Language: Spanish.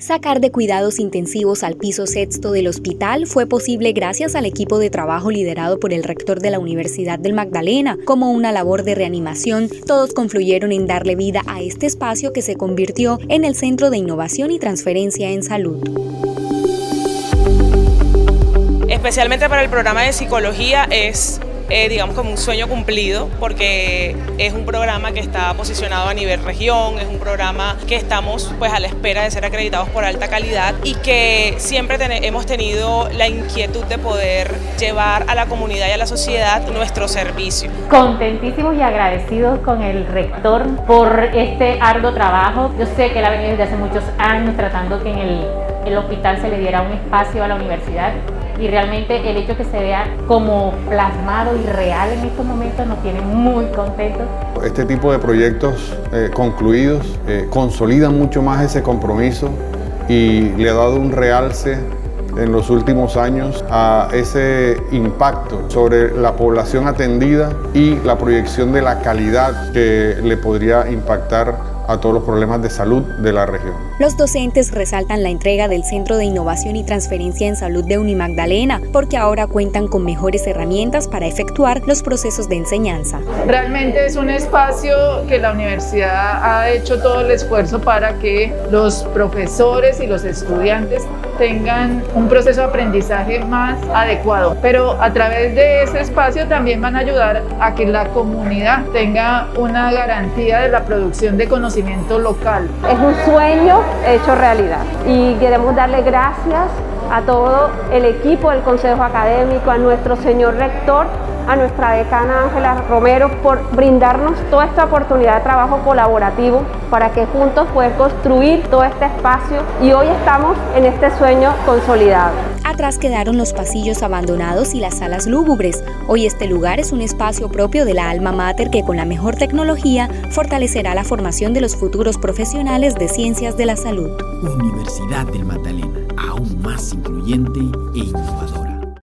Sacar de cuidados intensivos al piso sexto del hospital fue posible gracias al equipo de trabajo liderado por el rector de la Universidad del Magdalena. Como una labor de reanimación, todos confluyeron en darle vida a este espacio que se convirtió en el Centro de Innovación y Transferencia en Salud. Especialmente para el programa de psicología es digamos como un sueño cumplido, porque es un programa que está posicionado a nivel región, es un programa que estamos pues a la espera de ser acreditados por alta calidad y que siempre hemos tenido la inquietud de poder llevar a la comunidad y a la sociedad nuestro servicio. Contentísimos y agradecidos con el rector por este arduo trabajo. Yo sé que él ha venido desde hace muchos años tratando que en el hospital se le diera un espacio a la universidad, y realmente el hecho que se vea como plasmado y real en estos momentos nos tiene muy contentos. Este tipo de proyectos concluidos consolidan mucho más ese compromiso y le ha dado un realce en los últimos años a ese impacto sobre la población atendida y la proyección de la calidad que le podría impactar a todos los problemas de salud de la región. Los docentes resaltan la entrega del Centro de Innovación y Transferencia en Salud de Unimagdalena, porque ahora cuentan con mejores herramientas para efectuar los procesos de enseñanza. Realmente es un espacio que la universidad ha hecho todo el esfuerzo para que los profesores y los estudiantes tengan un proceso de aprendizaje más adecuado, pero a través de ese espacio también van a ayudar a que la comunidad tenga una garantía de la producción de conocimiento local. Es un sueño hecho realidad y queremos darle gracias a todo el equipo del Consejo Académico, a nuestro señor rector, a nuestra decana Ángela Romero por brindarnos toda esta oportunidad de trabajo colaborativo para que juntos poder construir todo este espacio, y hoy estamos en este sueño consolidado. Atrás quedaron los pasillos abandonados y las salas lúgubres. Hoy este lugar es un espacio propio de la alma mater que con la mejor tecnología fortalecerá la formación de los futuros profesionales de ciencias de la salud. Universidad del Magdalena, aún más incluyente e innovadora.